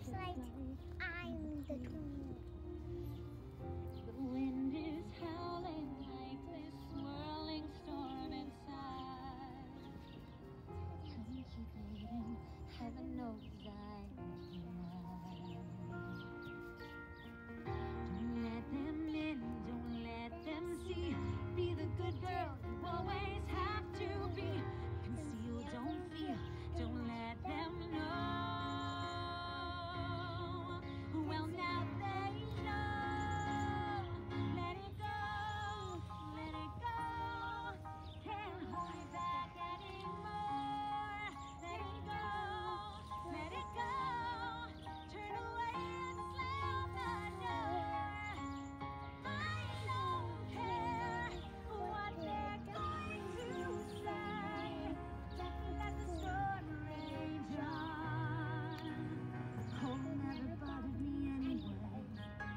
looks like I'm the tool. The wind is howling like this swirling storm inside. Couldn't keep it in, heaven knows I tried. Don't let them in, don't let them see. Be the good girl you always have to be. Conceal, don't feel, don't let them know. Well, now they know. Let it go, let it go. Can't hold it back anymore. Let it go, let it go. Turn away and slam the door. I don't care what they're going to say. Let the storm rage on. The cold never bothered me anyway.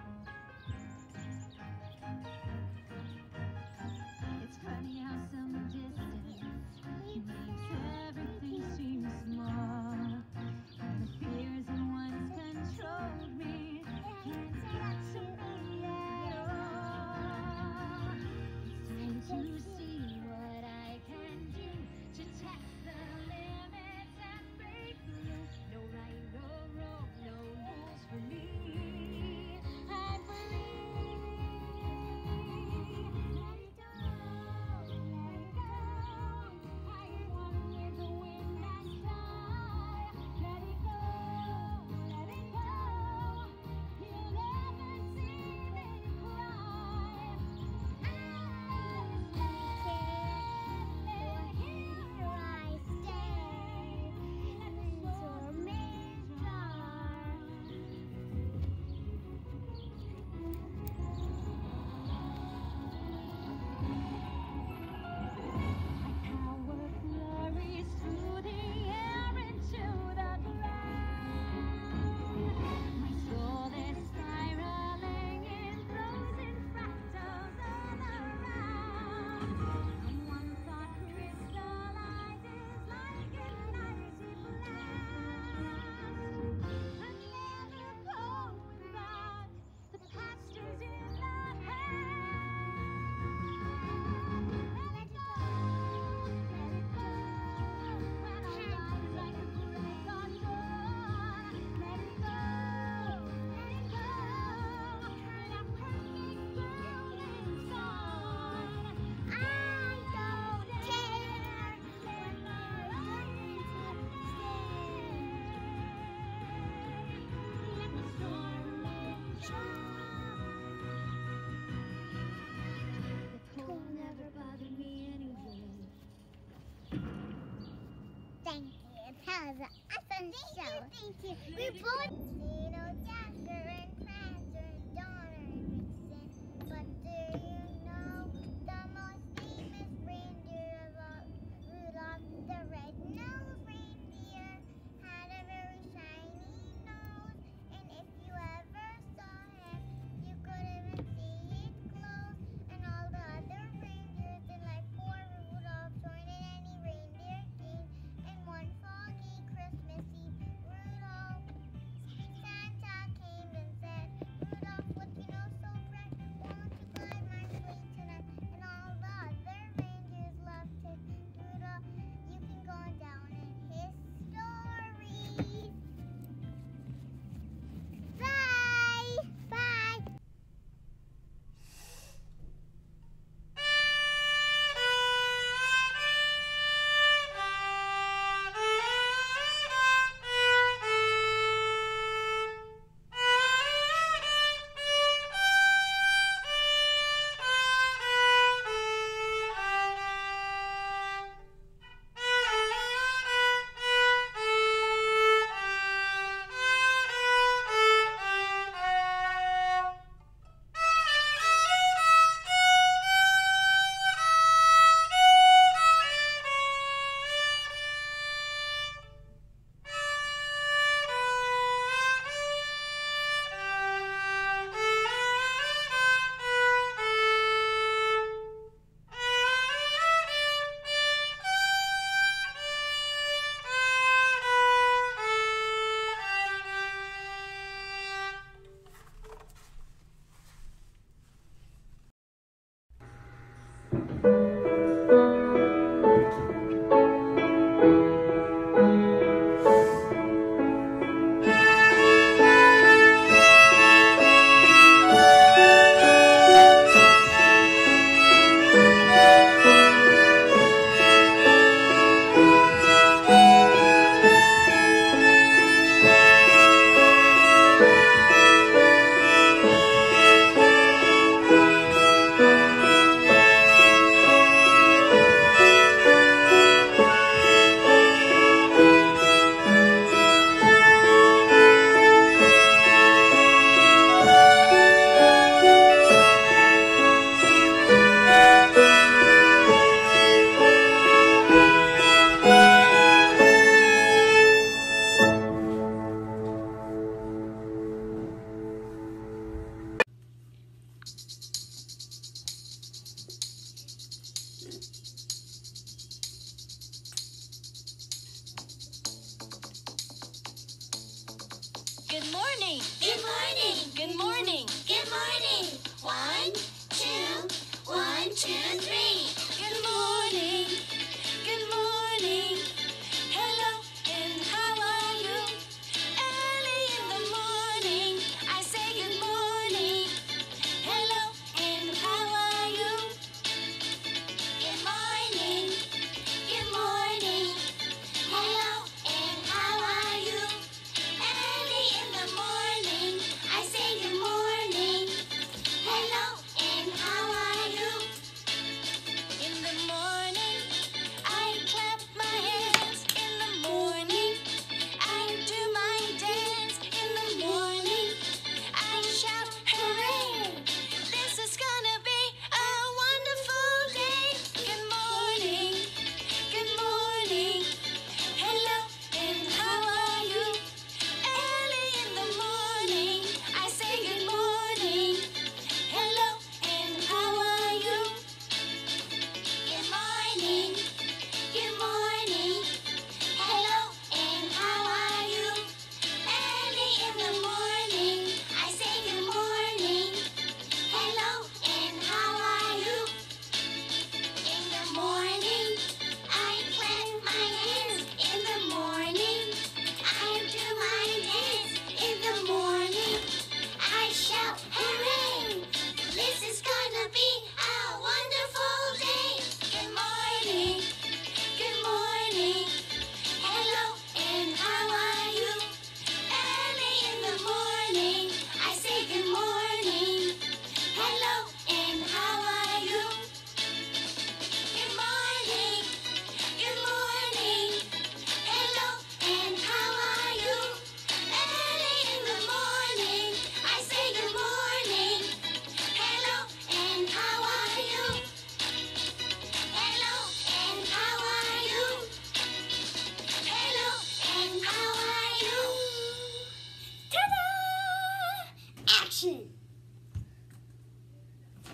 It's funny how some distance makes everything seem small. And the fears that once controlled me can't get to me at all. It's time to see what I can do to test the limits and break through. No right, no wrong, no rules for me. I'm free. Let it go, let it go. I am one with the wind and sky. Let it go, let it go. You'll never see me cry. Here I stay, let the storm rage on. My power flurries through the air into the ground. My soul is spiraling in frozen fractals all around. And one thought crystallizes like an icy blast. I'm never going back. The past is in the past. Let it go, let it go. When I rise like a gray dawn. Let it go, let it go. And I'm perfect girl inside. I don't care when my eyes stay. Let the storm rage on. The cold never bothered me anyway. Thank you. That was an awesome show. Thank you. We're both Little Jacker and Prancer and Donner and Vixen. But do you know the most famous reindeer of all? Rudolph the red-nosed reindeer had a very shiny nose, and if you ever saw him, you could even see his clothes. And all the other reindeers did like poor Rudolph joined in any reindeer game. And one foggy Christmas Eve, Rudolph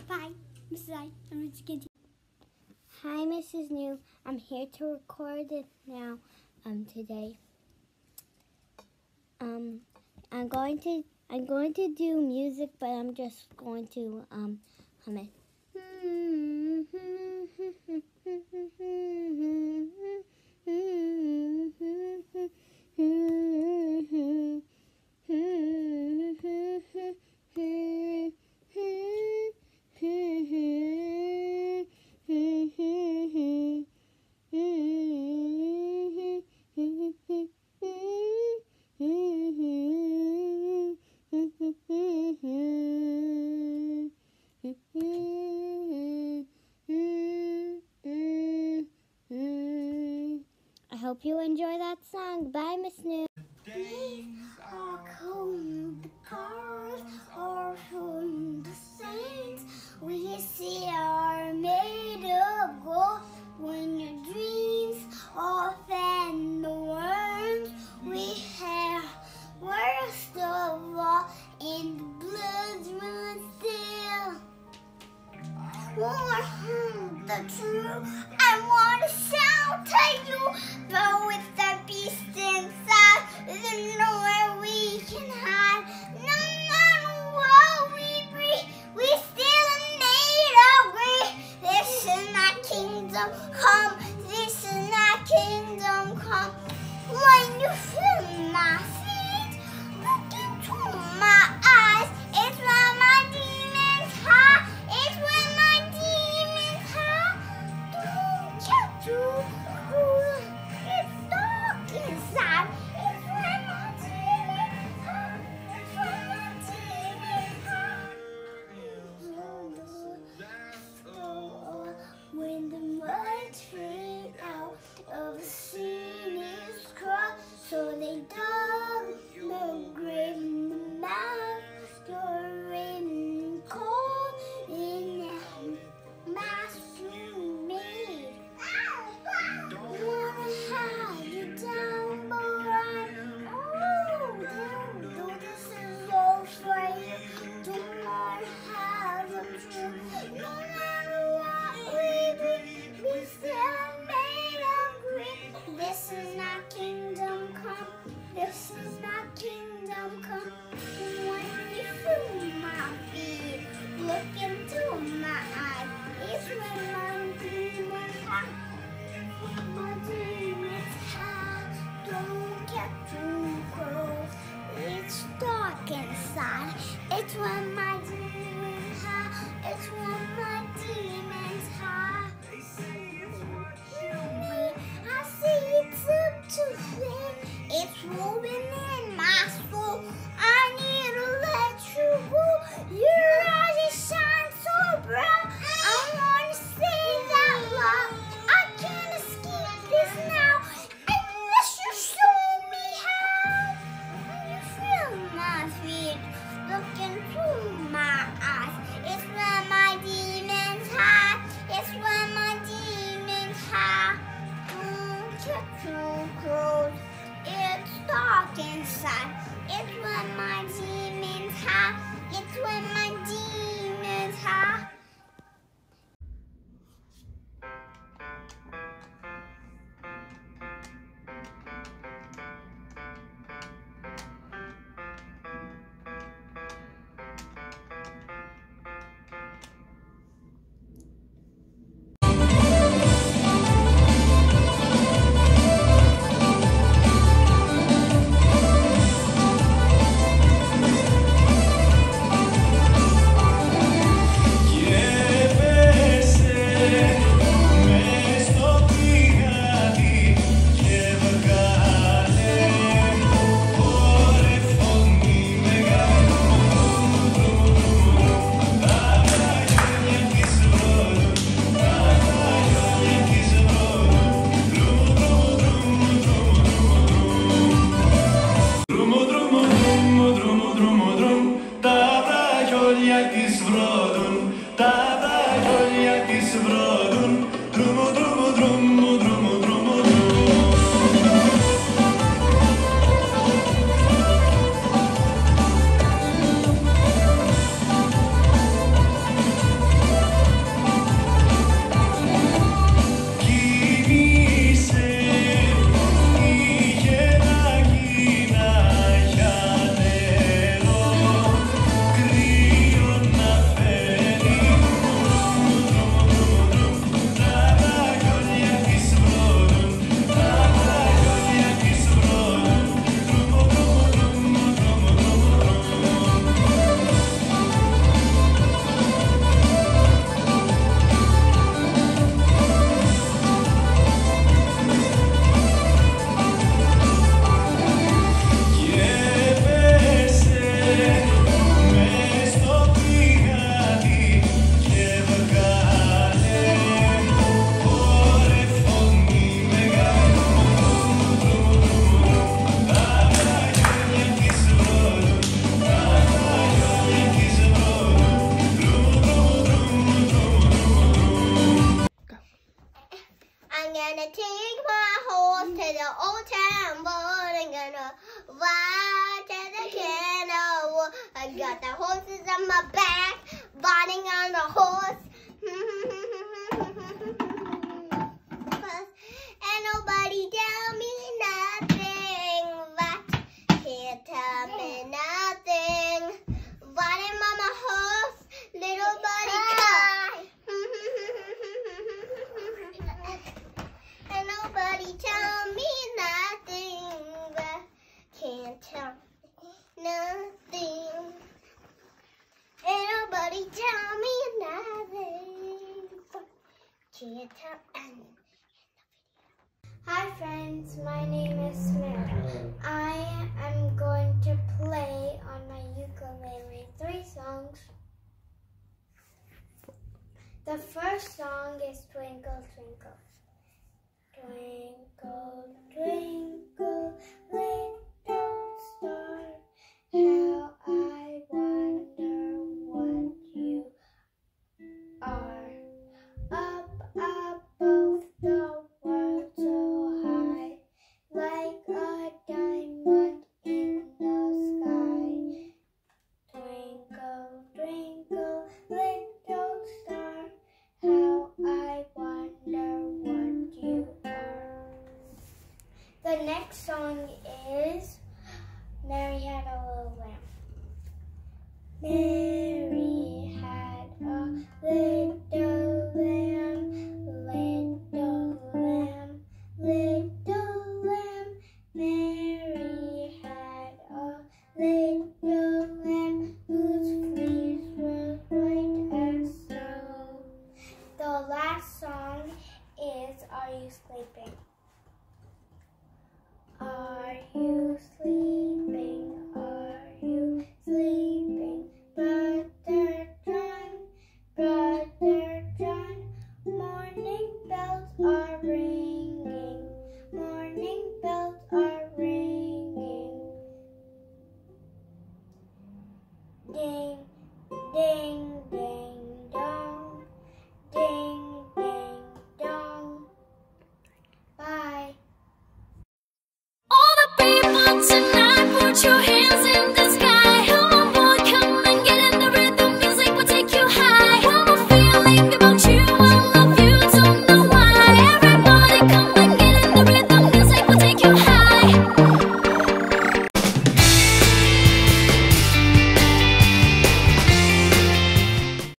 Bye, Mrs. I. I'm going to continue. Hi, Mrs. New. I'm here to record it now. Today. I'm going to do music, but I'm just going to hum it. I hope you enjoy that song. Bye, Miss New. Are cold, the cars are from the saints. We see are made of gold. When your dreams are fan the worms, we have worst of all, and the blood runs still. Wanna the truth, I wanna shout to you, but with the beast inside, there's nowhere we can hide. No matter what we breathe, we still are made of greed. This is not kingdom come, this is not kingdom come. When you feel my feet, look into my eyes, it's when my demons hide, it's when my demons hide. Don't get too cool, it's dark inside, it's when my demons hide, it's when my demons hide. When the lights fade out of the sinner's cross, so they dug the grave in the master in cold in that master made. Wanna hide you down, but though this is all for you, don't wanna have the truth. No matter what we be, we still made of greed. This is not kingdom come, this is not kingdom come. When you feel my feet, look into my eyes, it's when my demons hide, my demons hide. Don't get too close, it's dark inside, it's when my demons hide, it's when my demons hide. I see it's up to faith, it's moving in my soul. I need to let you go, your eyes shine so bright. I want to say that love, I can't escape this now, unless you show me how. When you feel my feet, look into my eyes, it's when my demons hide, it's when my demons hide. Don't get too close, it's dark inside, it's when my demons hide, it's when my demons hide. got the horses on my back, riding on the horse. And nobody tell me nothing. What? Can't tell me nothing. Riding on my horse, little buddy cry. And nobody tell me nothing. But can't tell me nothing. Ain't nobody tell me nothing. Can't tell anything. Hi friends, my name is Samara. I am going to play on my ukulele 3 songs. The first song is Twinkle Twinkle. Twinkle, twinkle, little star, how I wonder what you are. Up above the world so high, like a diamond in the sky. Twinkle, twinkle, little star, how I wonder what you are. The next song is Mary Had a Little Lamb. Mary had a little lamb, little lamb, little lamb. Mary had a little lamb whose fleece was white as snow. The last song is Are You Sleeping? Are you sleeping? Are you sleeping? Brother John, morning bells are ringing, morning bells are ringing. Ding, ding,